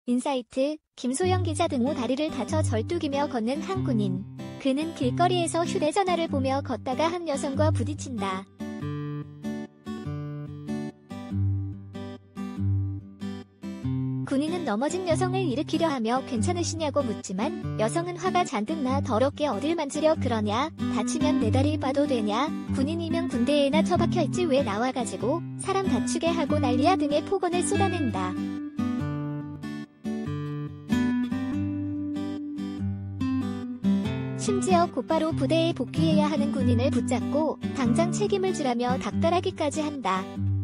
인사이트, 김소영 기자 등 다리를 다쳐 절뚝이며 걷는 한 군인. 그는 길거리에서 휴대전화를 보며 걷다가 한 여성과 부딪힌다. 군인은 넘어진 여성을 일으키려 하며 괜찮으시냐고 묻지만 여성은 화가 잔뜩 나 더럽게 어딜 만지려 그러냐, 다치면 내 다리 봐도 되냐, 군인이면 군대에나 처박혀있지 왜 나와가지고 사람 다치게 하고 난리야 등의 폭언을 쏟아낸다. 심지어 곧바로 부대에 복귀해야 하는 군인을 붙잡고 당장 책임을 지라며 닥달하기까지 한다.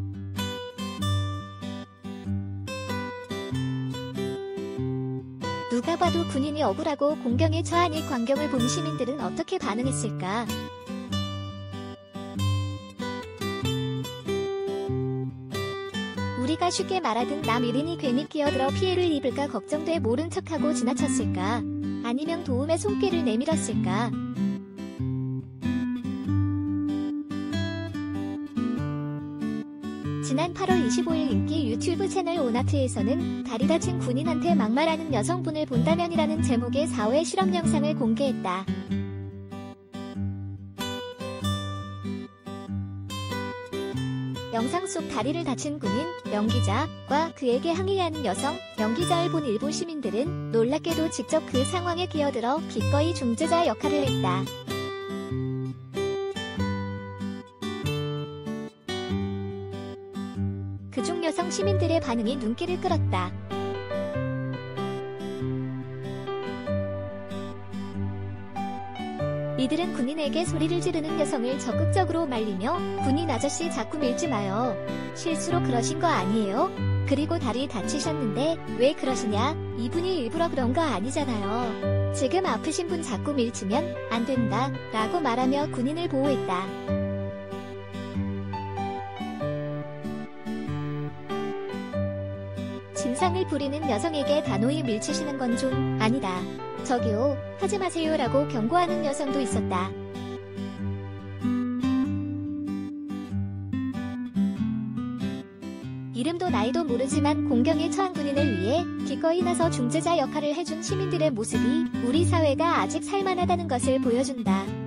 누가 봐도 군인이 억울하고 공경에 처한 이 광경을 본 시민들은 어떻게 반응했을까? 우리가 쉽게 말하듯 남 1인이 괜히 끼어들어 피해를 입을까 걱정돼 모른 척하고 지나쳤을까? 아니면 도움의 손길을 내밀었을까? 지난 8월 25일 인기 유튜브 채널 오나트에서는 다리 다친 군인한테 막말하는 여성분을 본다면이라는 제목의 4회 실험 영상을 공개했다. 영상 속 다리를 다친 군인, 명기자과 그에게 항의하는 여성, 명기자를 본 일부 시민들은 놀랍게도 직접 그 상황에 끼어들어 기꺼이 중재자 역할을 했다. 그중 여성 시민들의 반응이 눈길을 끌었다. 이들은 군인에게 소리를 지르는 여성을 적극적으로 말리며 군인 아저씨 자꾸 밀지 마요. 실수로 그러신 거 아니에요? 그리고 다리 다치셨는데 왜 그러시냐? 이분이 일부러 그런 거 아니잖아요. 지금 아프신 분 자꾸 밀치면 안 된다 라고 말하며 군인을 보호했다. 진상을 부리는 여성에게 단호히 밀치시는 건 좀 아니다. 저기요, 하지 마세요 라고 경고하는 여성도 있었다. 이름도 나이도 모르지만 공경에 처한 군인을 위해 기꺼이 나서 중재자 역할을 해준 시민들의 모습이 우리 사회가 아직 살만하다는 것을 보여준다.